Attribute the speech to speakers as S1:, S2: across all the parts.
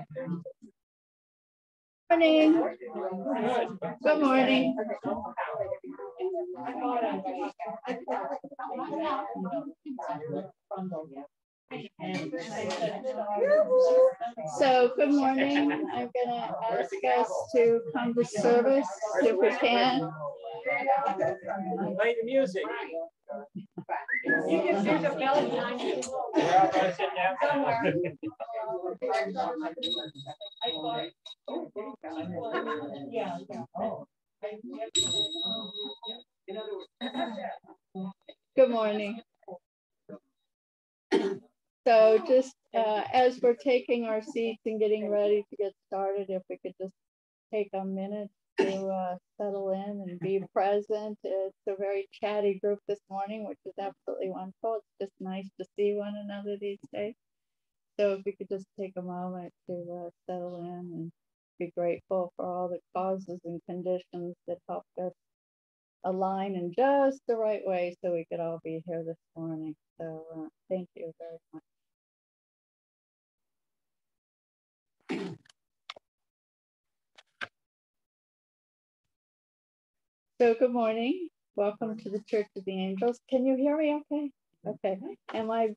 S1: Morning. Good morning. So good morning. I'm gonna ask us to come to service if we can.
S2: Play the music.
S3: You can hear the bell behind you.
S2: We're all gonna sit down somewhere.
S1: Good morning. So just as we're taking our seats and getting ready to get started, if we could just take a minute to settle in and be present. It's a very chatty group this morning, which is absolutely wonderful. It's just nice to see one another these days. So if we could just take a moment to settle in and be grateful for all the causes and conditions that helped us align in just the right way so we could all be here this morning. So thank you very much. So good morning. Welcome to the Church of the Angels. Can you hear me okay? Okay. Am I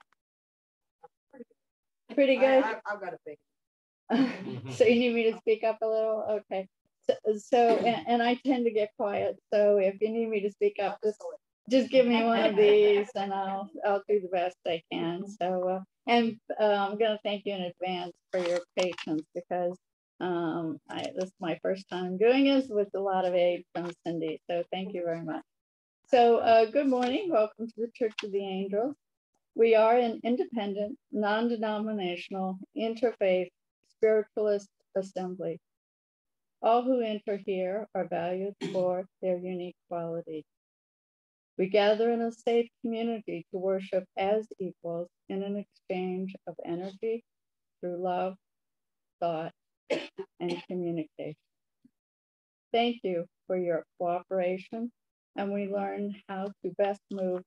S1: pretty good?
S3: I've got a big.
S1: So you need me to speak up a little? Okay. And I tend to get quiet. So if you need me to speak up, just give me one of these and I'll do the best I can. So, I'm going to thank you in advance for your patience because this is my first time doing this with a lot of aid from Cindy. So thank you very much. So good morning. Welcome to the Church of the Angels. We are an independent, non-denominational, interfaith, spiritualist assembly. All who enter here are valued for their unique qualities. We gather in a safe community to worship as equals in an exchange of energy through love, thought, and communication. Thank you for your cooperation, and we learn how to best move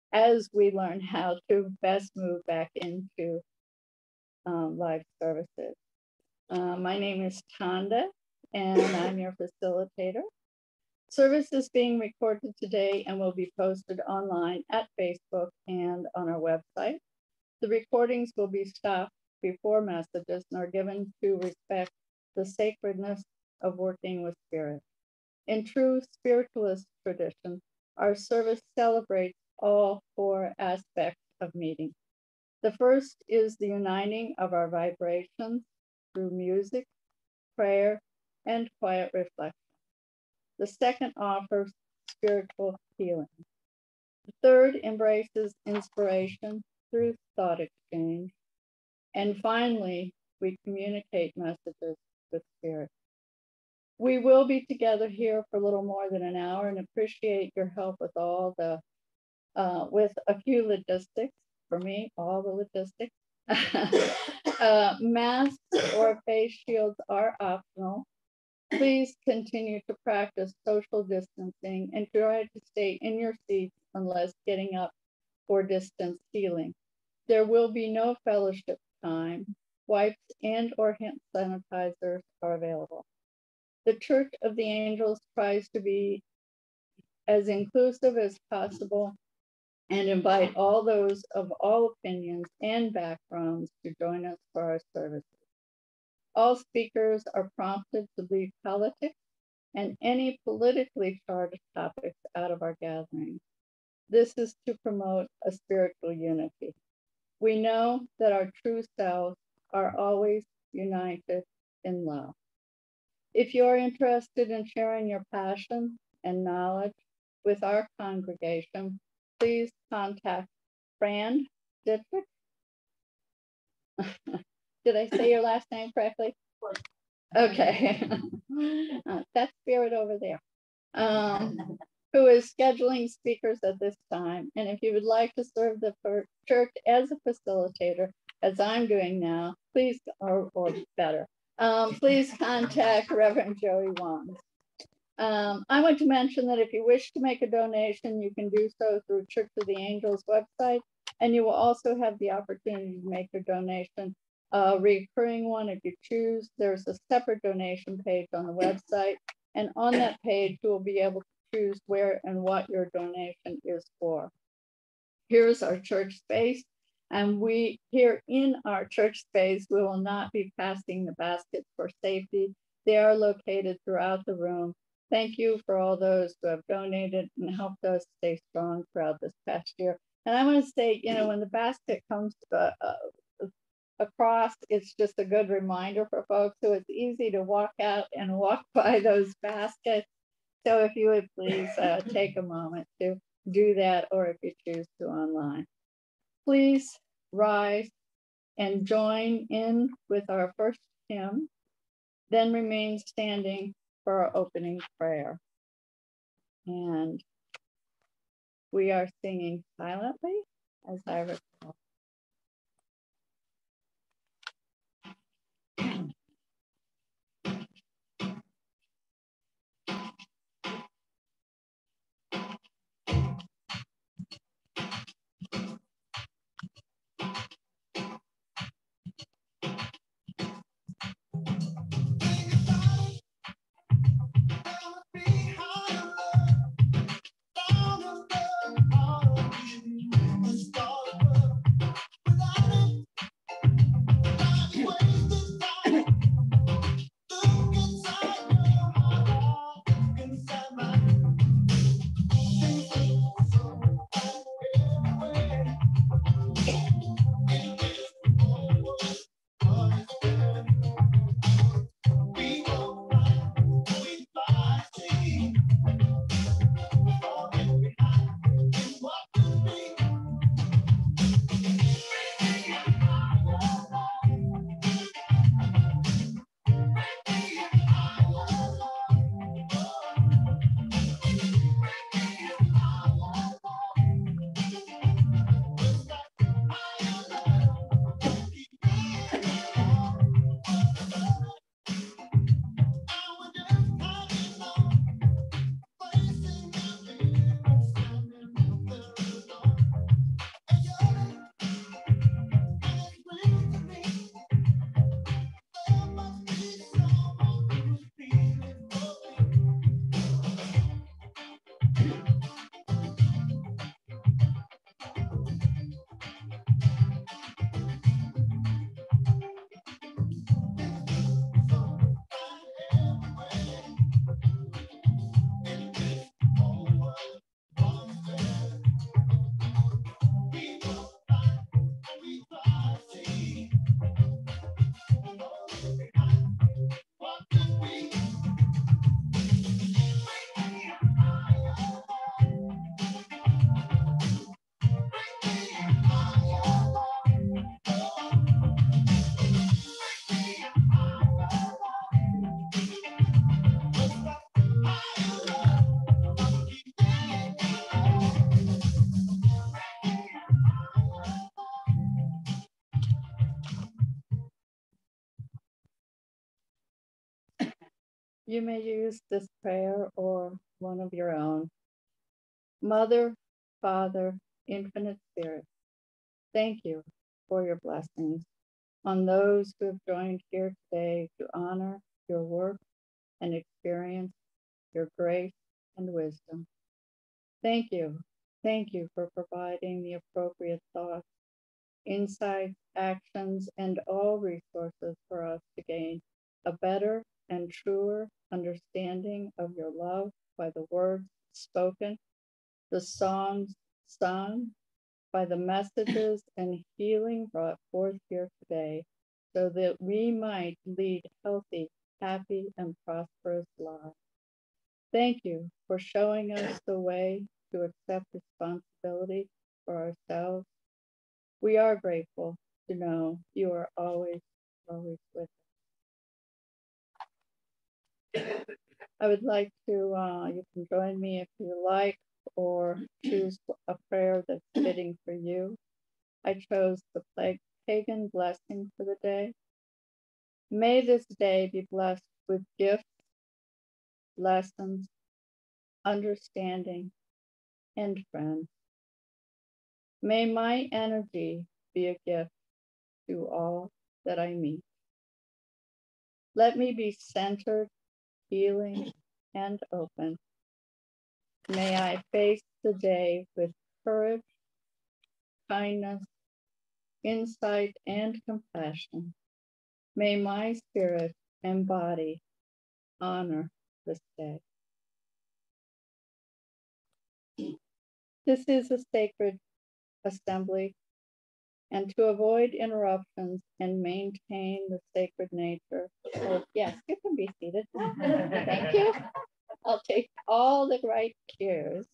S1: back into live services. My name is Tanda, and I'm your facilitator. Service is being recorded today and will be posted online at Facebook and on our website. The recordings will be stopped before messages and are given to respect the sacredness of working with spirit. In true spiritualist tradition, our service celebrates all four aspects of meeting. The first is the uniting of our vibrations through music, prayer, and quiet reflection. The second offers spiritual healing. The third embraces inspiration through thought exchange. And finally, we communicate messages with spirit. We will be together here for a little more than an hour and appreciate your help with with a few logistics. For me, all the logistics. Masks or face shields are optional. Please continue to practice social distancing and try to stay in your seats unless getting up for distance healing. There will be no fellowship time. Wipes and or hand sanitizers are available. The Church of the Angels tries to be as inclusive as possible and invite all those of all opinions and backgrounds to join us for our services. All speakers are prompted to leave politics and any politically charged topics out of our gatherings. This is to promote a spiritual unity. We know that our true selves are always united in love. If you're interested in sharing your passion and knowledge with our congregation, please contact Fran Dietrich. Did I say your last name correctly? Okay. That's Spirit over there, who is scheduling speakers at this time. And if you would like to serve the church as a facilitator, as I'm doing now, please, or better, please contact Reverend Joey Wong. I want to mention that if you wish to make a donation, you can do so through Church of the Angels website, and you will also have the opportunity to make your donation a recurring one if you choose. There's a separate donation page on the website. And on that page, you will be able to choose where and what your donation is for. Here's our church space. And we here in our church space, we will not be passing the baskets for safety. They are located throughout the room. Thank you for all those who have donated and helped us stay strong throughout this past year. And I want to say, you know, when the basket comes across, it's just a good reminder for folks. So it's easy to walk out and walk by those baskets. So if you would please take a moment to do that, or if you choose to online. Please rise and join in with our first hymn, then remain standing for our opening prayer. And we are singing silently, as I recall. You may use this prayer or one of your own. Mother, Father, Infinite Spirit, thank you for your blessings on those who have joined here today to honor your work and experience your grace and wisdom. Thank you. Thank you for providing the appropriate thoughts, insights, actions, and all resources for us to gain a better and truer understanding of your love by the words spoken, the songs sung, by the messages and healing brought forth here today, so that we might lead healthy, happy, and prosperous lives. Thank you for showing us the way to accept responsibility for ourselves. We are grateful to know you are always, always with us. I would like to, you can join me if you like, or choose a prayer that's fitting for you. I chose the pagan blessing for the day. May this day be blessed with gifts, lessons, understanding, and friends. May my energy be a gift to all that I meet. Let me be centered, healing, and open. May I face the day with courage, kindness, insight, and compassion. May my spirit and body honor this day. This is a sacred assembly, and to avoid interruptions and maintain the sacred nature. Oh, yes, you can be seated. Thank you. I'll take all the right cues.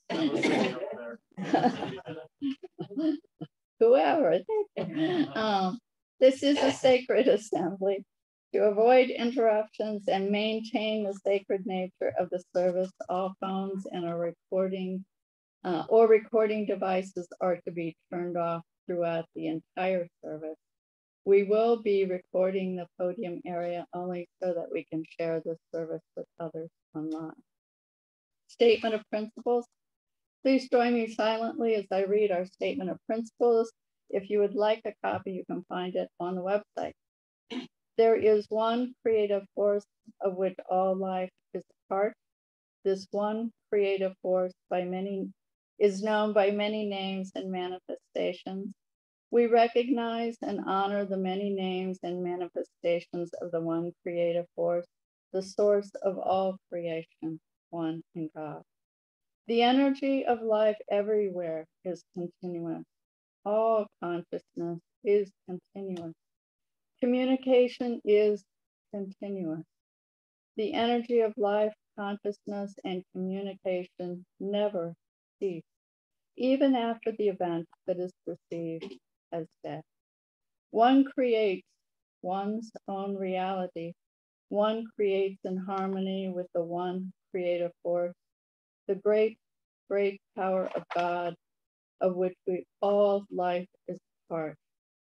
S1: Whoever. This is a sacred assembly. To avoid interruptions and maintain the sacred nature of the service, all phones and recording devices are to be turned off throughout the entire service. We will be recording the podium area only so that we can share this service with others online. Statement of principles. Please join me silently as I read our statement of principles. If you would like a copy, you can find it on the website. There is one creative force of which all life is a part. This one creative force is known by many names and manifestations. We recognize and honor the many names and manifestations of the one creative force, the source of all creation, one in God. The energy of life everywhere is continuous. All consciousness is continuous. Communication is continuous. The energy of life, consciousness, and communication never cease, even after the event that is perceived as death. One creates one's own reality. One creates in harmony with the one creative force, the great, great power of God, of which all life is part.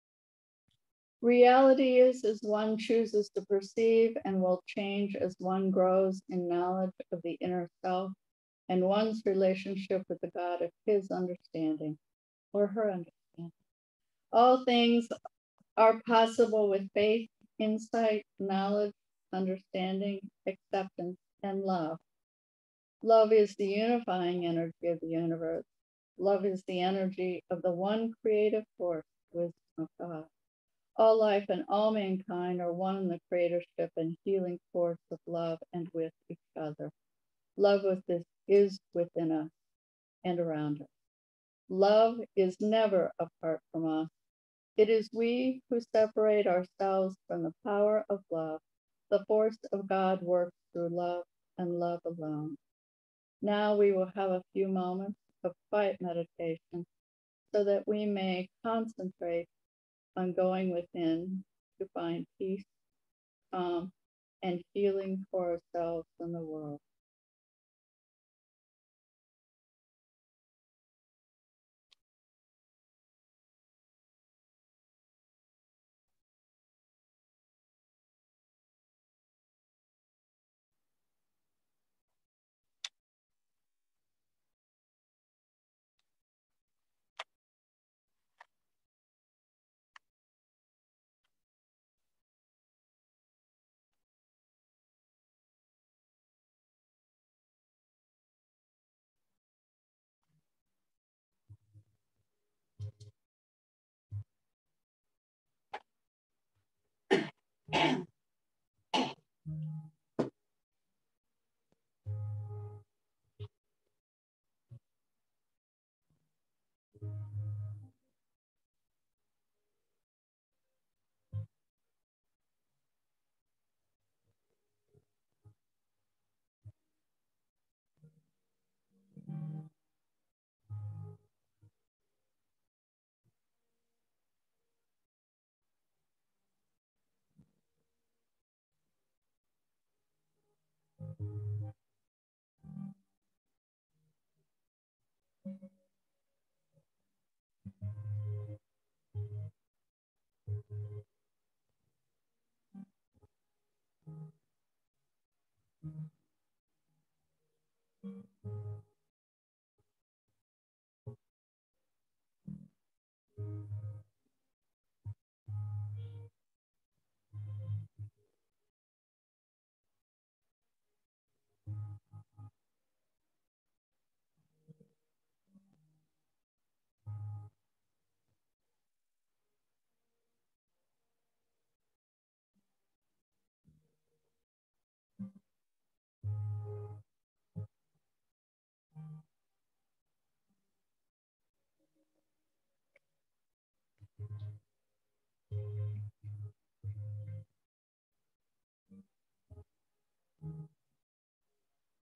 S1: Reality is as one chooses to perceive and will change as one grows in knowledge of the inner self and one's relationship with the God of his understanding or her understanding. All things are possible with faith, insight, knowledge, understanding, acceptance, and love. Love is the unifying energy of the universe. Love is the energy of the one creative force, wisdom of God. All life and all mankind are one in the creatorship and healing force of love and with each other. Love with this is within us and around us. Love is never apart from us. It is we who separate ourselves from the power of love. The force of God works through love and love alone. Now we will have a few moments of quiet meditation so that we may concentrate on going within to find peace, calm, and healing for ourselves and the world.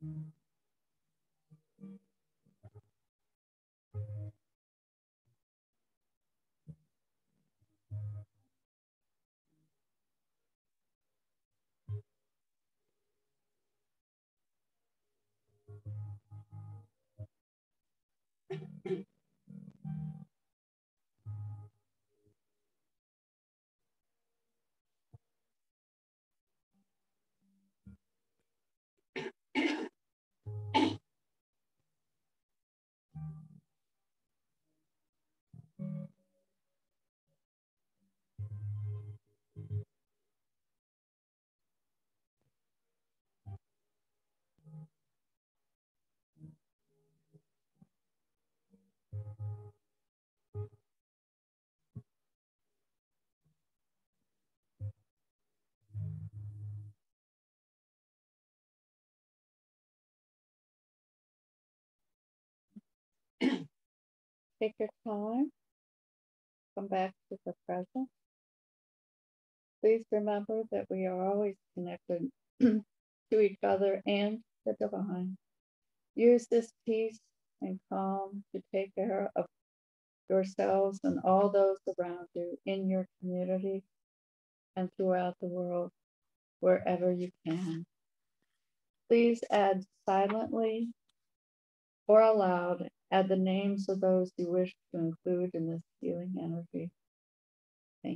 S1: Take your time. Come back to the present. Please remember that we are always connected to each other and the divine. Use this peace and calm to take care of yourselves and all those around you in your community and throughout the world, wherever you can. Please add silently or aloud, add the names of those you wish to include in this healing energy. Thank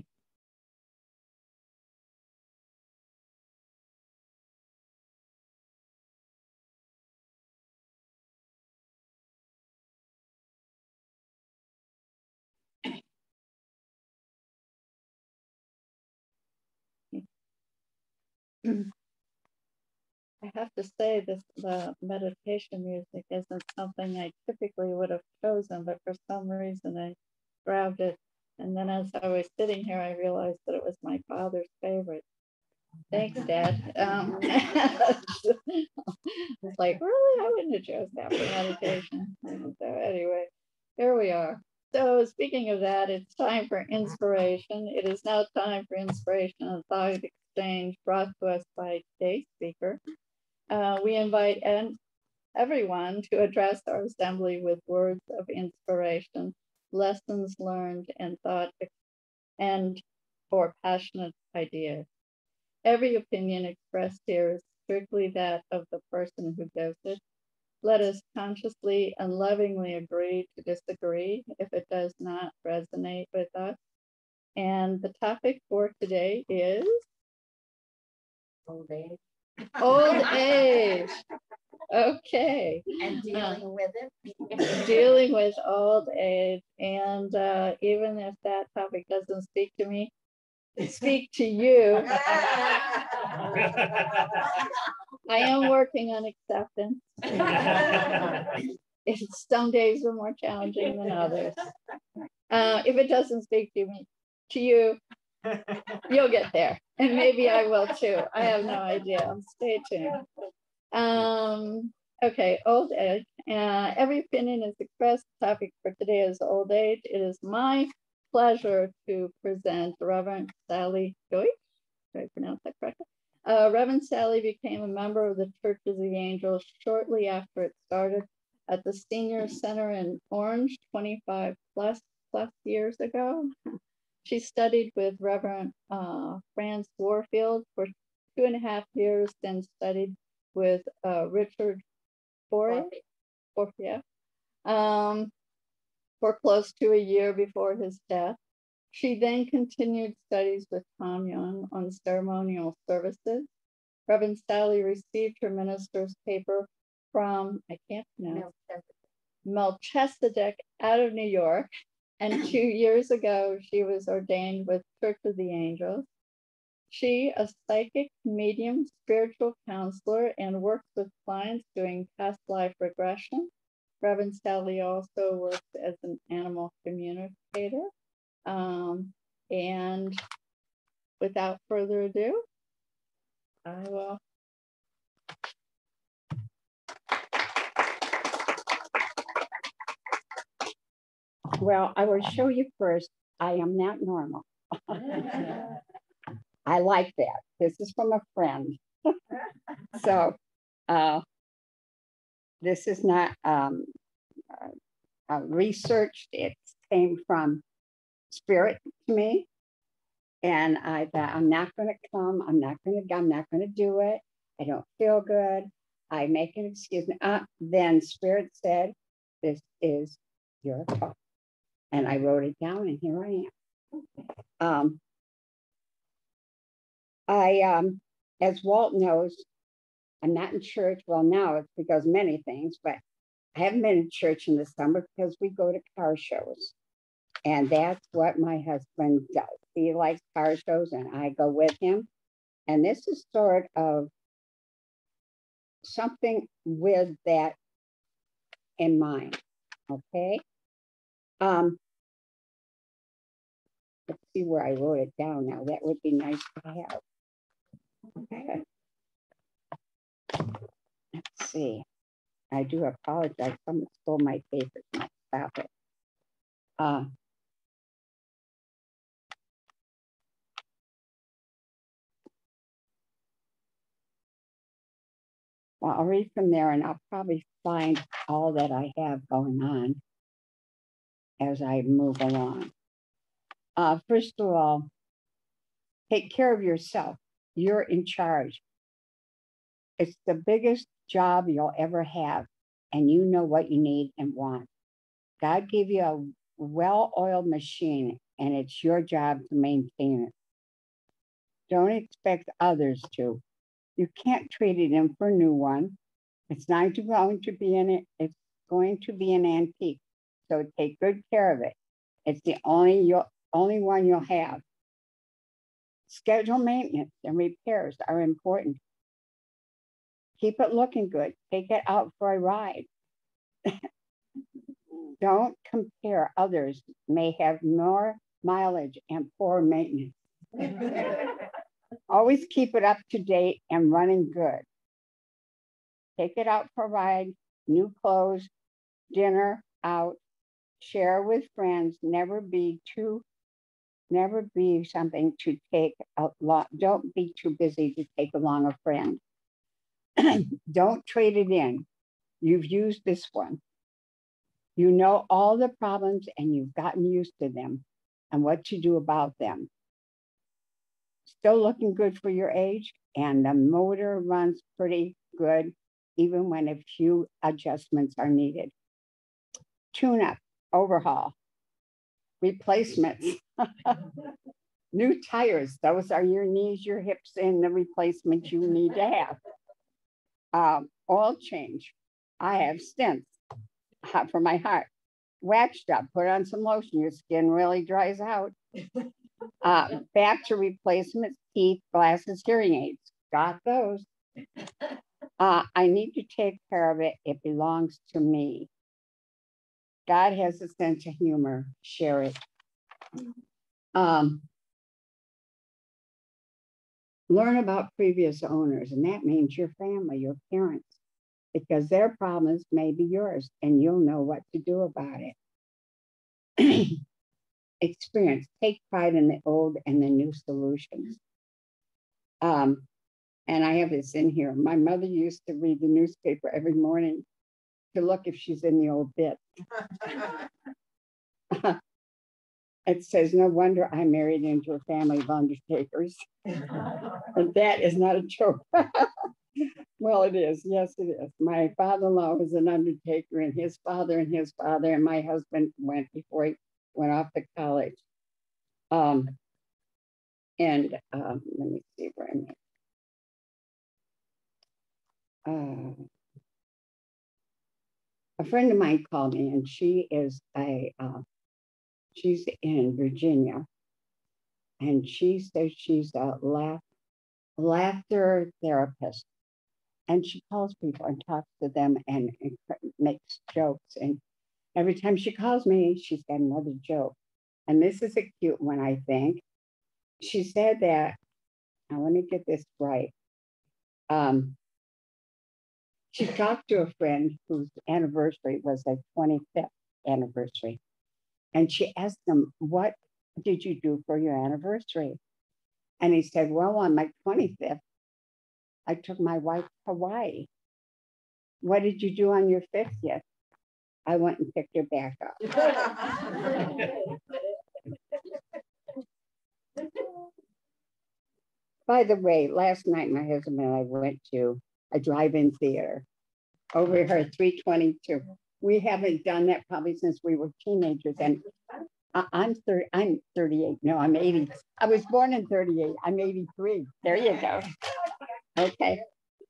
S1: you. I have to say the meditation music isn't something I typically would have chosen, but for some reason I grabbed it. And then as I was sitting here, I realized that it was my father's favorite. Thanks, Dad. It's like, really? I wouldn't have chosen that for meditation. So anyway, here we are. So speaking of that, it's time for inspiration. It is now time for inspiration and thought exchange brought to us by today's speaker. We invite everyone to address our assembly with words of inspiration, lessons learned, and thought and or passionate ideas. Every opinion expressed here is strictly that of the person who gives it. Let us consciously and lovingly agree to disagree if it does not resonate with us. And the topic for today is
S3: Old age.
S1: old age. Okay.
S3: And dealing with it.
S1: Dealing with old age. And even if that topic doesn't speak to me, speak to you. I am working on acceptance. Some days are more challenging than others. If it doesn't speak to you, you'll get there. And maybe I will too. I have no idea. Stay tuned. Okay, old age. Every opinion is expressed. The topic for today is old age. It is my pleasure to present Reverend Sally Deutsch. Did I pronounce that correctly? Reverend Sally became a member of the Church of the Angels shortly after it started at the Senior Center in Orange 25 plus years ago. She studied with Reverend Franz Warfield for 2.5 years, then studied with Richard Forey for close to a year before his death. She then continued studies with Tom Young on ceremonial services. Reverend Sally received her minister's paper from, I can't pronounce, Melchizedek out of New York. And 2 years ago, she was ordained with Church of the Angels. She, a psychic, medium, spiritual counselor, and works with clients doing past life regression. Reverend Sally also works as an animal communicator. And without further ado, I will.
S4: Well, I will show you first. I am not normal. I like that. This is from a friend. So this is not researched. It came from Spirit to me. And I thought, I'm not going to come. I'm not going to do it. I don't feel good. I make an excuse. Then Spirit said, this is your call. And I wrote it down, and here I am. As Walt knows, I'm not in church. Well, now it's because of many things, but I haven't been in church in the summer because we go to car shows. And that's what my husband does. He likes car shows, and I go with him. And this is sort of something with that in mind, okay? Let's see where I wrote it down now. That would be nice to have. Okay. Let's see. I do apologize. Someone stole my papers. Now stop it. Well, I'll read from there, and I'll probably find all that I have going on as I move along. First of all, take care of yourself. You're in charge. It's the biggest job you'll ever have, and you know what you need and want. God gave you a well-oiled machine, and it's your job to maintain it. Don't expect others to. You can't trade it in for a new one. It's not going to be in it. It's going to be an antique. So take good care of it. It's the only one you'll have. Schedule maintenance and repairs are important. Keep it looking good. Take it out for a ride. Don't compare. Others may have more mileage and poor maintenance. Always keep it up to date and running good. Take it out for a ride, new clothes, dinner, out, share with friends. Never be something to take a lot. Don't be too busy to take along a friend. Don't trade it in. You've used this one. You know all the problems, and you've gotten used to them and what to do about them. Still looking good for your age, and the motor runs pretty good, even when a few adjustments are needed. Tune up, overhaul, replacements, new tires. Those are your knees, your hips, and the replacements you need to have. Oil change. I have stents for my heart. Waxed up, put on some lotion, your skin really dries out. Back to replacements, teeth, glasses, hearing aids. Got those. I need to take care of it. It belongs to me. God has a sense of humor. Share it. Learn about previous owners, and that means your family, your parents, because their problems may be yours, and you'll know what to do about it. Experience. Take pride in the old and the new solutions. And I have this in here. My mother used to read the newspaper every morning to look if she's in the old bit. It says, no wonder I married into a family of undertakers. And that is not a joke. Well, it is. Yes, it is. My father-in-law was an undertaker, and his father, and my husband went before he went off to college. Let me see where I'm at. A friend of mine called me, and she is she's in Virginia, and she says she's a laughter therapist, and she calls people and talks to them and makes jokes. And every time she calls me, she's got another joke. And this is a cute one, I think. She said that, I want to get this right. She talked to a friend whose anniversary was their 25th anniversary. And she asked him, what did you do for your anniversary? And he said, well, on my 25th, I took my wife to Hawaii. what did you do on your 50th? I went and picked her back up. By the way, last night my husband and I went to a drive-in theater over here at 322. We haven't done that probably since we were teenagers. And I'm 38. No, I'm 80. I was born in 38. I'm 83. There you go. Okay.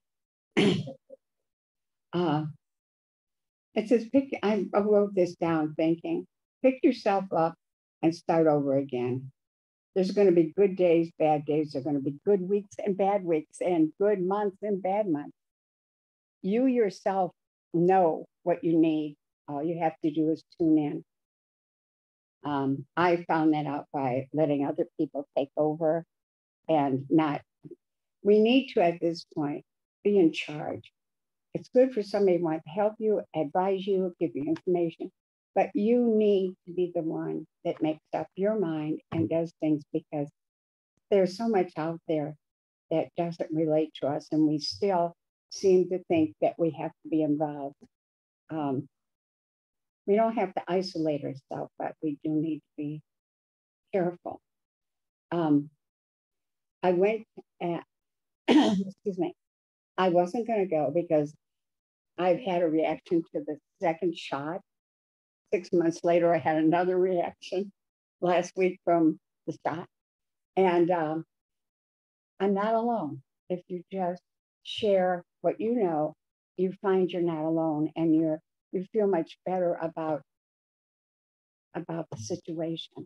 S4: It says, I wrote this down thinking, pick yourself up and start over again. There's going to be good days, bad days. There's going to be good weeks and bad weeks, and good months and bad months. You yourself know what you need. All you have to do is tune in. I found that out by letting other people take over and not, we need to at this point be in charge. It's good for somebody who wants to help you, advise you, give you information, but you need to be the one that makes up your mind and does things, because there's so much out there that doesn't relate to us, and we still seem to think that we have to be involved. We don't have to isolate ourselves, but we do need to be careful. I went at, excuse me, I wasn't going to go because I've had a reaction to the second shot. 6 months later, I had another reaction last week from the shot. And I'm not alone. If you just share what you know, you find you're not alone, and you feel much better about the situation.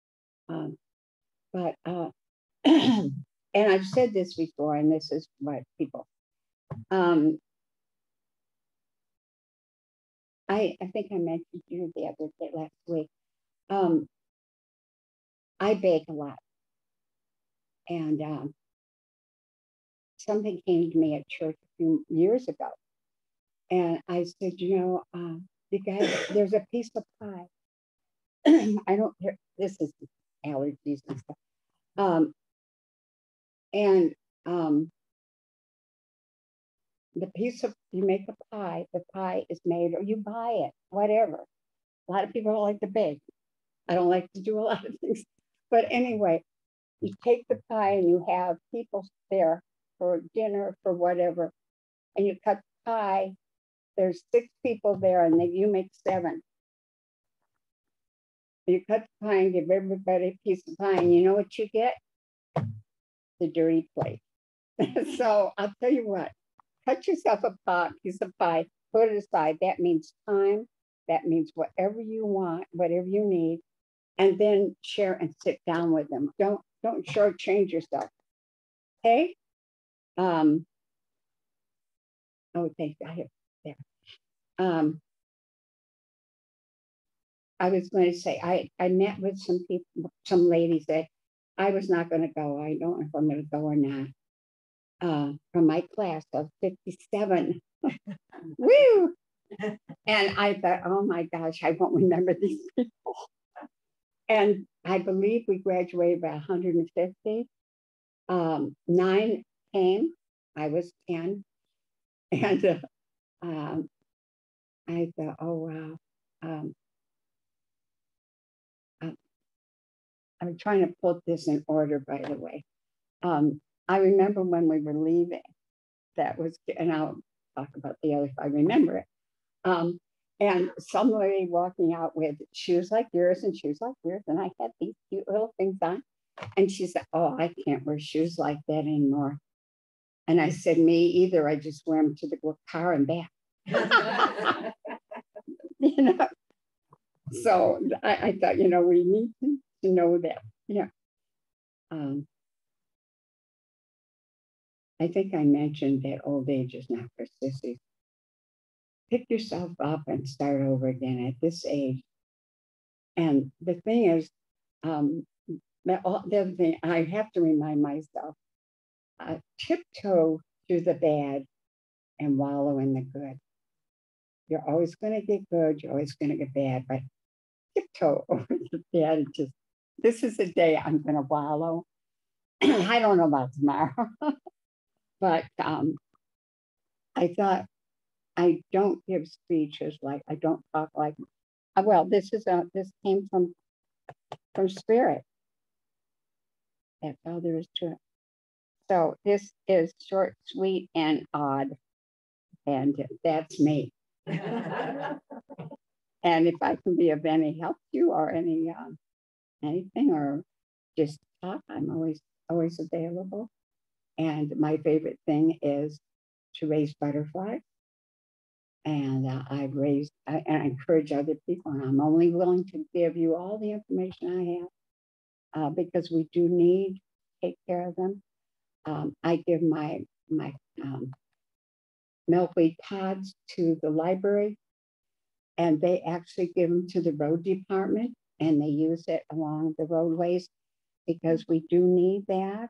S4: And I've said this before, and this is what people, I think I mentioned to you the other day, last week. I bake a lot. And something came to me at church a few years ago. And I said, you guys, there's a piece of pie. I don't care, this is allergies and stuff. The piece of, you make a pie, the pie is made, or you buy it, whatever. A lot of people don't like to bake. I don't like to do a lot of things. But anyway, you take the pie and you have people there for dinner, for whatever, and you cut the pie. There's 6 people there, and you make 7. You cut the pie and give everybody a piece of pie, and you know what you get? The dirty plate. So I'll tell you what, cut yourself a piece of pie, put it aside. That means time. That means whatever you want, whatever you need, and then share and sit down with them. Don't shortchange yourself. Okay? Oh, thank you. I have there. I was going to say, I met with some people, some ladies that I was not going to go. I don't know if I'm going to go or not. From my class of 57. Woo! And I thought, oh my gosh, I won't remember these people. And I believe we graduated by 150. 9 came. I was 10. And I thought, oh wow. I'm trying to put this in order, by the way. I remember when we were leaving, that was, and I'll talk about the other if I remember it. And somebody walking out with shoes like yours and shoes like yours, and I had these cute little things on. And she said, oh, I can't wear shoes like that anymore. And I said, me either. I just wear them to the car and back. So I thought, we need to know that. Yeah. I think I mentioned that old age is not for sissies. Pick yourself up and start over again at this age. And the thing is, the other thing I have to remind myself, tiptoe through the bad and wallow in the good. You're always going to get good, you're always going to get bad, but tiptoe over the bad. And just, this is the day I'm going to wallow. I don't know about tomorrow, but I thought I don't give speeches, like I don't talk like, well, this came from spirit. That's all there is to it. So this is short, sweet, and odd. And that's me. And if I can be of any help to you or anything, or just talk, I'm always available. And my favorite thing is to raise butterflies. And and I encourage other people. And I'm only willing to give you all the information I have because we do need to take care of them. I give my milkweed pods to the library, and they actually give them to the road department, and they use it along the roadways because we do need that.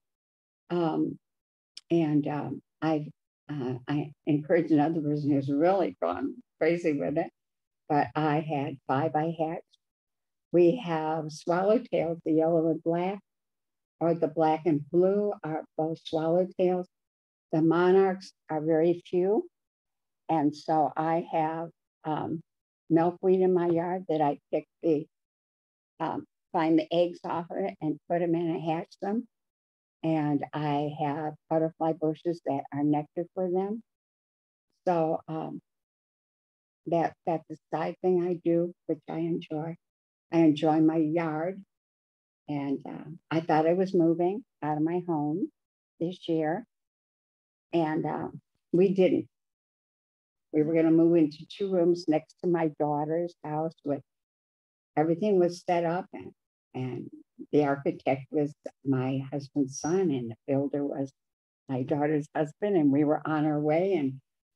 S4: I encourage another person who's really gone crazy with it, but I had 5 I hatched. We have swallowtails, the yellow and black, or the black and blue are both swallowtails. The monarchs are very few. And so I have milkweed in my yard that I pick find the eggs off of it and put them in and hatch them. And I have butterfly bushes that are nectar for them. So that's a side thing I do, which I enjoy. I enjoy my yard. And I thought I was moving out of my home this year. And we didn't. We were going to move into 2 rooms next to my daughter's house with everything was set up, and the architect was my husband's son and the builder was my daughter's husband, and we were on our way, and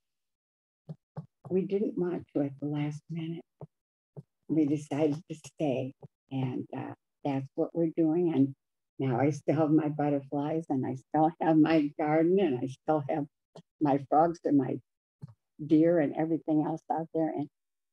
S4: we didn't want to at the last minute. We decided to stay, and that's what we're doing. And now I still have my butterflies, and I still have my garden, and I still have my frogs and my deer and everything else out there. And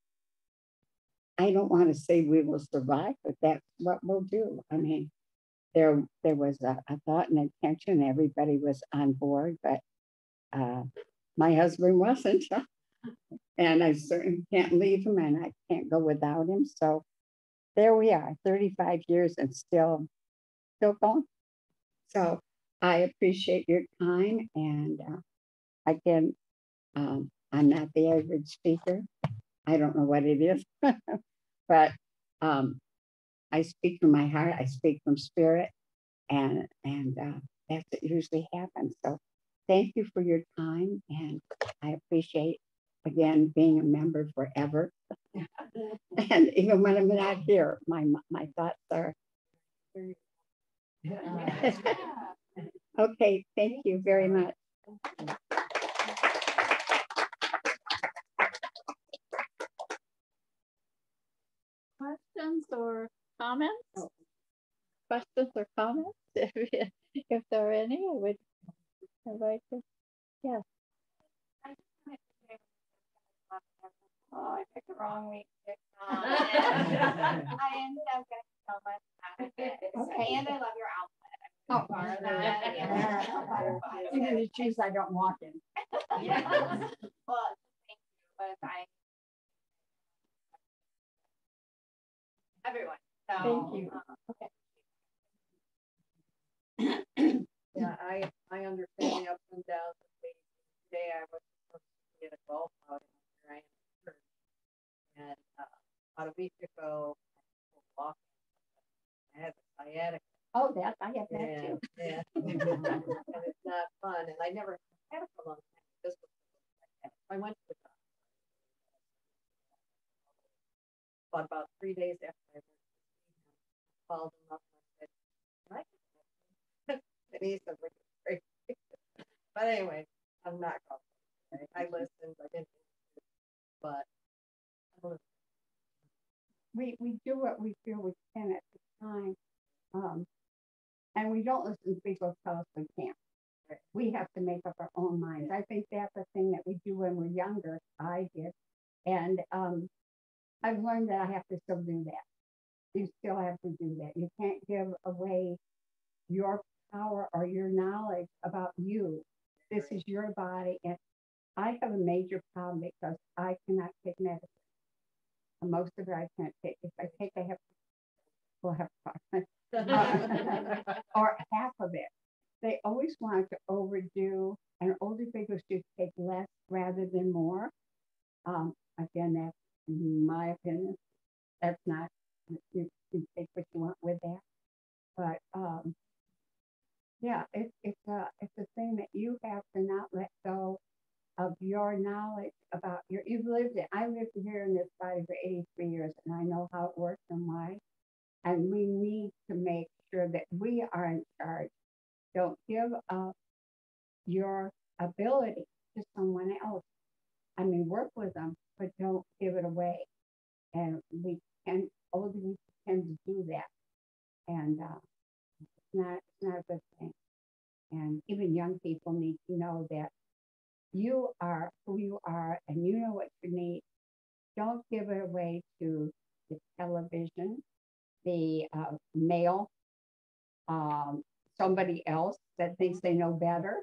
S4: I don't want to say we will survive, but that's what we'll do. I mean, there was a thought and intention. Everybody was on board, but my husband wasn't. And I certainly can't leave him, and I can't go without him. So there we are, 35 years and still going. So I appreciate your time. And again, I'm not the average speaker. I don't know what it is, but I speak from my heart. I speak from spirit, and that's what usually happens. So thank you for your time, and I appreciate, again, being a member forever. And even when I'm not here, my thoughts are. Okay, thank you very much.
S1: Questions or comments? Questions or comments? If there are any, I would invite you. Yes.
S3: Oh, I picked the wrong week. I ended up getting so much out of it.
S4: Okay.
S3: And I love your outfit.
S4: Oh,
S3: Part of that.
S4: even the shoes I don't walk in.
S3: Yeah. Well, thank you, but everyone. So,
S4: Thank you.
S3: Okay.
S5: Yeah, I understand the ups and downs of things. Today I was supposed to be at a golf outing here I am in church. And about a week ago I was walking. I had sciatica.
S4: Oh, that I have that too.
S5: Yeah. And it's not fun. And I never had it for a long time. This was I went to the doctor. But about 3 days after I went to see him, I called him up and I said, "Can I get that?" And he said, "We're crazy." But anyway, I'm not going. I listened, I didn't, but I don't know.
S4: We do what we feel we can at the time. And we don't listen to people tell us we can't. We have to make up our own minds. I think that's the thing that we do when we're younger. I did. And I've learned that I have to still do that. You still have to do that. You can't give away your power or your knowledge about you. This is your body. And I have a major problem because I cannot take medicine. And most of it I can't take. If I take, we'll have to talk. Or half of it. They always want to overdo, and older people should take less rather than more. Again, that's my opinion. That's not, you take what you want with that. But yeah, it's a thing that you have to not let go of your knowledge about you've lived it. I lived here in this body for 83 years, and I know how it works and why. And we need to make sure that we are in charge. Don't give up your ability to someone else. I mean, work with them, but don't give it away. And older people tend to do that. And it's not a good thing. And even young people need to know that you are who you are and you know what you need. Don't give it away to the television, the mail, somebody else that thinks they know better.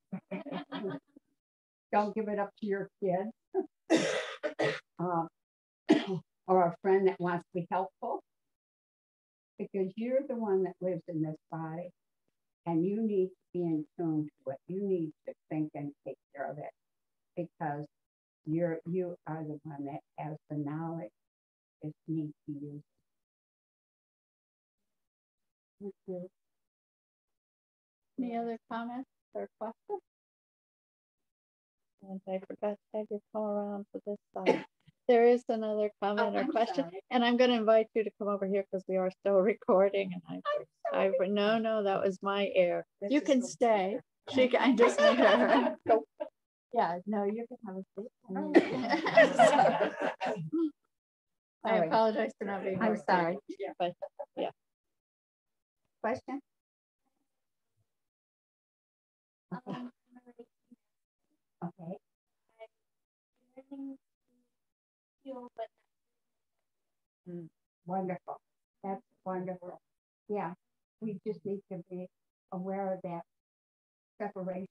S4: Don't give it up to your kids or a friend that wants to be helpful, because you're the one that lives in this body and you need to be in tune to it. You need to think and take care of it because you are the one that has the knowledge that needs to use it.
S1: Any other comments or questions? And I forgot to have you come around to this side. There is another comment or question, and I'm going to invite you to come over here because we are still recording. And no, that was my error. You can stay. I just made her. Yeah, no, you can have a seat. I apologize for not being.
S4: I'm sorry.
S1: Yeah, but yeah.
S4: Question? Okay. Wonderful. That's wonderful. Yeah, we just need to be aware of that separation.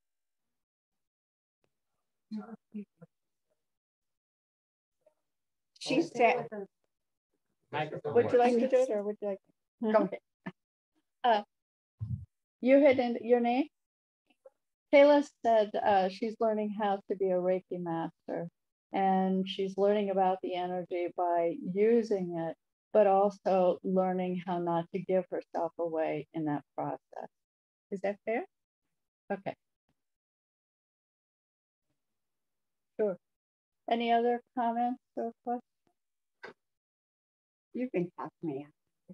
S4: She said,
S1: would you like to do it or would you like to? Go ahead. You had your name? Kayla said she's learning how to be a Reiki master, and she's learning about the energy by using it, but also learning how not to give herself away in that process. Is that fair? Okay. Sure. Any other comments or questions?
S4: You can talk to me.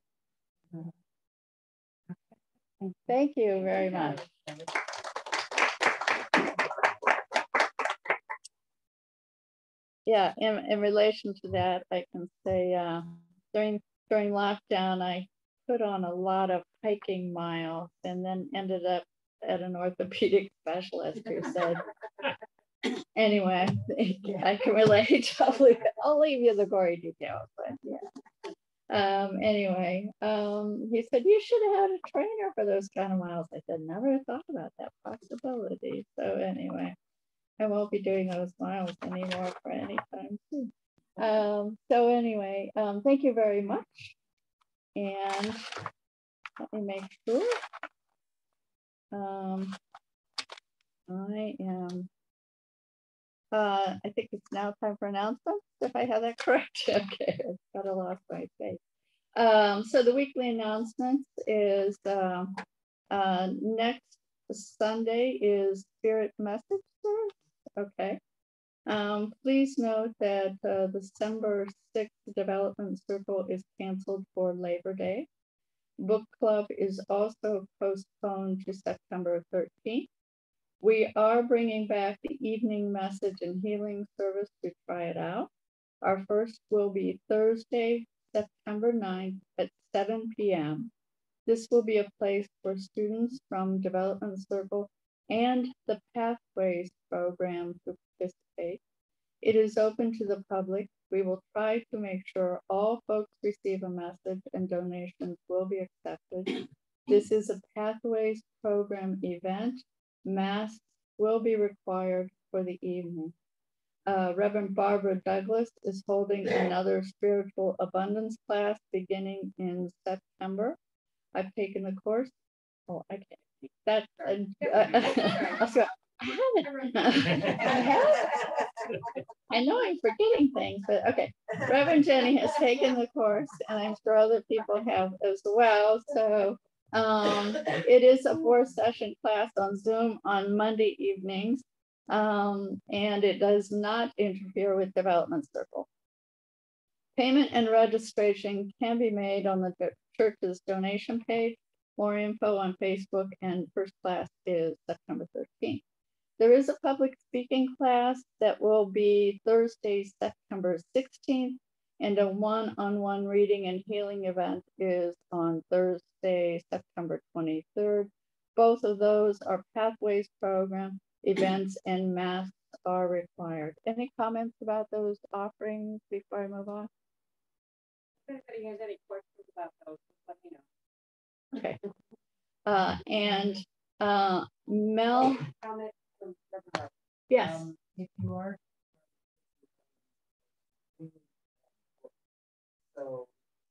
S1: Thank you very much. Yeah, in relation to that, I can say during lockdown, I put on a lot of hiking miles and then ended up at an orthopedic specialist who said, anyway, I can relate. I'll leave you the gory details, but yeah. Anyway, he said, you should have had a trainer for those kind of miles. I said, never thought about that possibility. So anyway, I won't be doing those miles anymore for any time soon. So anyway, thank you very much. And let me make sure. I think it's now time for announcements, if I have that correct. Okay, I've got to lost my face. So the weekly announcements is next Sunday is Spirit Message Service. Okay. Please note that December 6th Development Circle is canceled for Labor Day. Book Club is also postponed to September 13th. We are bringing back the evening message and healing service to try it out. Our first will be Thursday, September 9th at 7 p.m. This will be a place for students from Development Circle and the Pathways program to participate. It is open to the public. We will try to make sure all folks receive a message and donations will be accepted. This is a Pathways program event. Masks will be required for the evening. Reverend Barbara Douglas is holding another spiritual abundance class beginning in September. I've taken the course. Oh, I can't. That's I know I'm forgetting things, but okay. Reverend Jenny has taken the course, and I'm sure other people have as well. So it is a 4-session class on Zoom on Monday evenings, and it does not interfere with Development Circle. Payment and registration can be made on the church's donation page. More info on Facebook, and first class is September 13th. There is a public speaking class that will be Thursday, September 16th, and a one-on-one reading and healing event is on Thursday, September 23rd. Both of those are Pathways program events, and masks are required. Any comments about those offerings before I move on?
S5: If anybody has any questions about those, let me know.
S1: Okay. And Mel,
S5: Comment from Deborah.
S1: yes.
S2: If you are. So,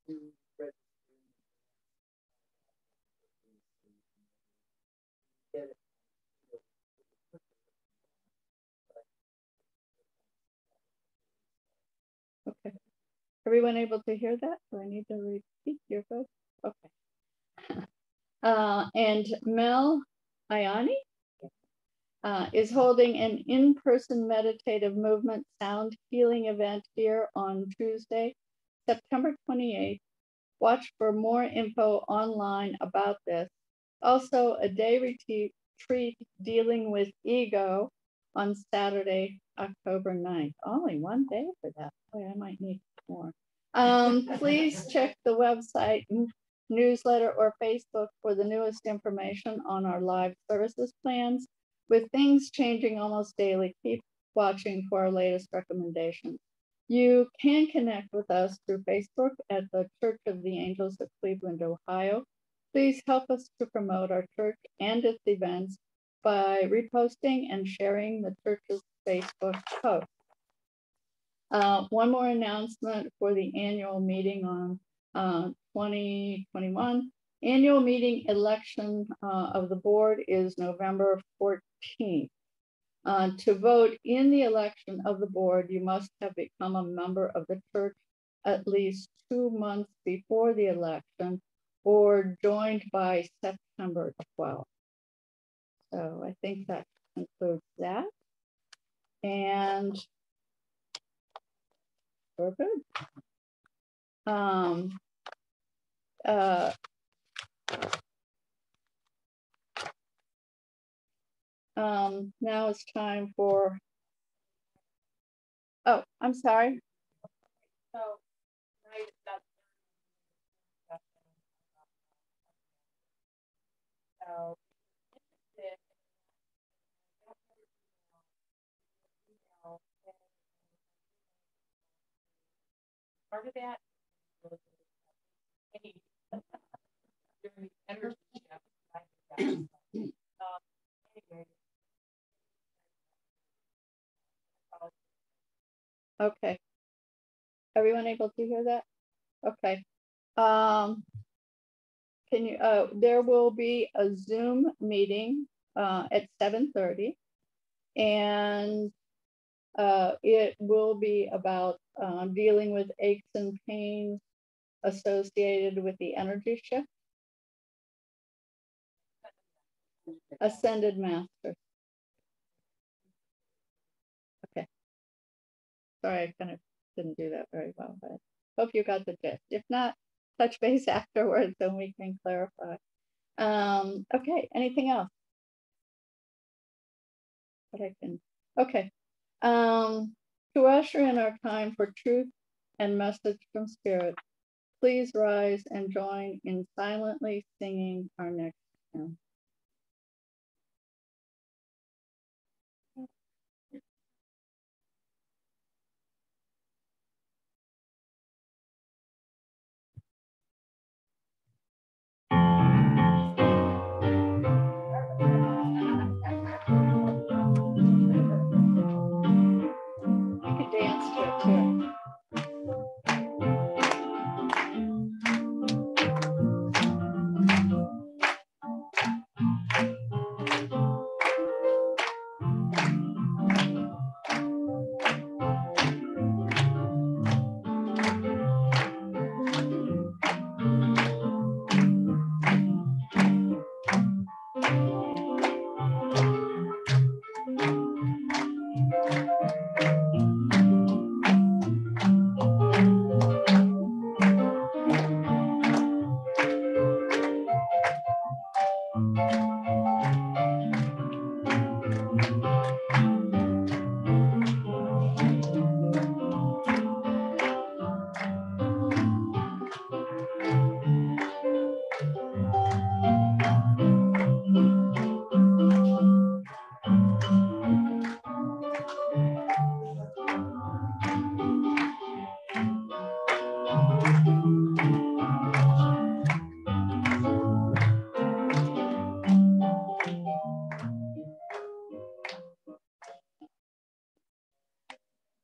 S1: Okay. Everyone able to hear that? Do I need to repeat your vote? Okay. And Mel Iani is holding an in-person meditative movement sound healing event here on Tuesday, September 28th. Watch for more info online about this. Also, a day retreat dealing with ego on Saturday, October 9th. Only one day for that. Boy, I might need more. Please check the website, newsletter, or Facebook for the newest information on our live services plans. With things changing almost daily, keep watching for our latest recommendations. You can connect with us through Facebook at the Church of the Angels of Cleveland, Ohio. Please help us to promote our church and its events by reposting and sharing the church's Facebook post. One more announcement for the annual meeting on 2021. Annual meeting election of the board is November 14th. To vote in the election of the board, you must have become a member of the church at least 2 months before the election or joined by September 12th. So I think that concludes that. And we're good. Now it's time for, oh, I'm sorry.
S5: So, right, that's so part of that energy anyway.
S1: Okay. Everyone able to hear that? Okay. Can you, there will be a Zoom meeting at 7:30, and it will be about dealing with aches and pains associated with the energy shift. Ascended Master. Okay. Sorry, I kind of didn't do that very well, but hope you got the gist. If not, touch base afterwards and we can clarify. Okay, anything else? But I can, okay. To usher in our time for truth and message from Spirit, please rise and join in silently singing our next hymn.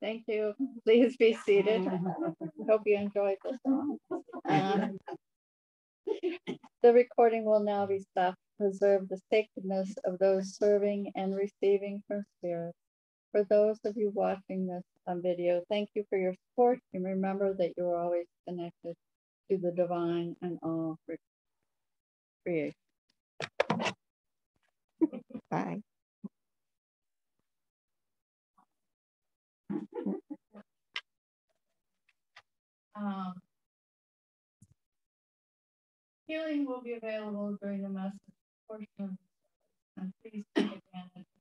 S1: Thank you. Please be seated. Hope you enjoyed this one. The recording will now be stopped to preserve the sacredness of those serving and receiving from Spirit. For those of you watching this on video, thank you for your support, and remember that you are always connected to the divine and all creation.
S4: Bye.
S1: Healing will be available during the message portion of the service, and please take advantage